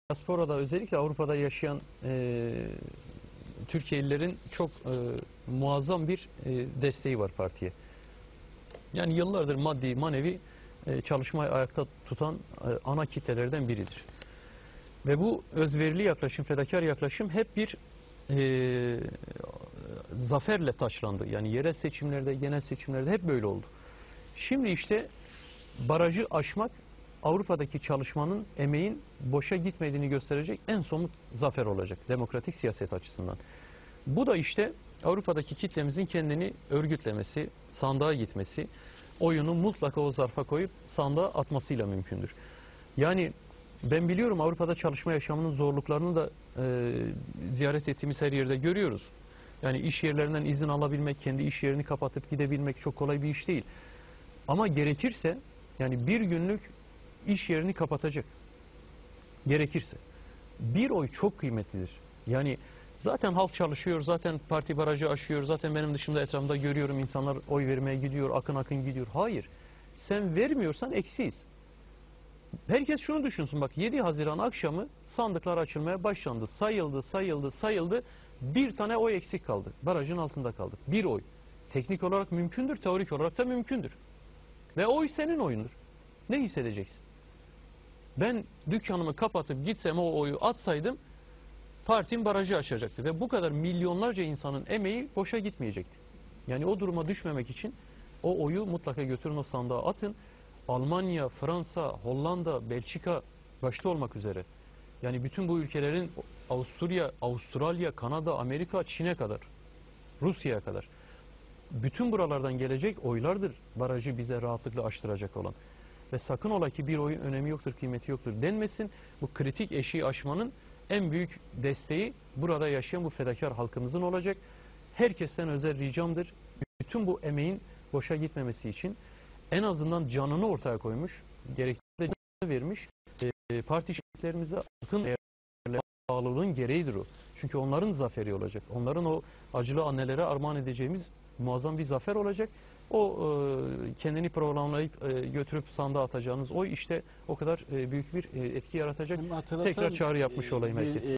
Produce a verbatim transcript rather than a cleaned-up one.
Diasporada özellikle Avrupa'da yaşayan e, Türkiye'lilerin çok e, muazzam bir e, desteği var partiye. Yani yıllardır maddi manevi e, çalışmayı ayakta tutan e, ana kitlelerden biridir. Ve bu özverili yaklaşım, fedakar yaklaşım hep bir e, zaferle taçlandı. Yani yerel seçimlerde, genel seçimlerde hep böyle oldu. Şimdi işte barajı aşmak Avrupa'daki çalışmanın, emeğin boşa gitmediğini gösterecek en somut zafer olacak demokratik siyaset açısından. Bu da işte Avrupa'daki kitlemizin kendini örgütlemesi, sandığa gitmesi, oyunu mutlaka o zarfa koyup sandığa atmasıyla mümkündür. Yani ben biliyorum Avrupa'da çalışma yaşamının zorluklarını da e, ziyaret ettiğimiz her yerde görüyoruz. Yani iş yerlerinden izin alabilmek, kendi iş yerini kapatıp gidebilmek çok kolay bir iş değil. Ama gerekirse yani bir günlük iş yerini kapatacak. Gerekirse. Bir oy çok kıymetlidir. Yani zaten halk çalışıyor, zaten parti barajı aşıyor, zaten benim dışımda etrafımda görüyorum insanlar oy vermeye gidiyor, akın akın gidiyor. Hayır. Sen vermiyorsan eksiyiz. Herkes şunu düşünsün bak, yedi Haziran akşamı sandıklar açılmaya başlandı. Sayıldı, sayıldı, sayıldı. Bir tane oy eksik kaldı. Barajın altında kaldık. Bir oy. Teknik olarak mümkündür, teorik olarak da mümkündür. Ve oy senin oyundur. Ne hissedeceksin? Ben dükkanımı kapatıp gitsem o oyu atsaydım partim barajı aşacaktı. Ve bu kadar milyonlarca insanın emeği boşa gitmeyecekti. Yani o duruma düşmemek için o oyu mutlaka götürün o sandığa atın. Almanya, Fransa, Hollanda, Belçika başta olmak üzere. Yani bütün bu ülkelerin Avusturya, Avustralya, Kanada, Amerika, Çin'e kadar, Rusya'ya kadar. Bütün buralardan gelecek oylardır barajı bize rahatlıkla aştıracak olan. Ve sakın ola ki bir oyun önemi yoktur, kıymeti yoktur denmesin. Bu kritik eşiği aşmanın en büyük desteği burada yaşayan bu fedakar halkımızın olacak. Herkesten özel ricamdır. Bütün bu emeğin boşa gitmemesi için en azından canını ortaya koymuş, gerektiğinde canını vermiş e, parti şirketlerimize halkın değerlerine bağlılığın gereğidir o. Çünkü onların zaferi olacak. Onların o acılı annelere armağan edeceğimiz muazzam bir zafer olacak. O e, kendini programlayıp e, götürüp sandığa atacağınız oy işte o kadar e, büyük bir e, etki yaratacak. Tekrar çağrı yapmış olayım herkese.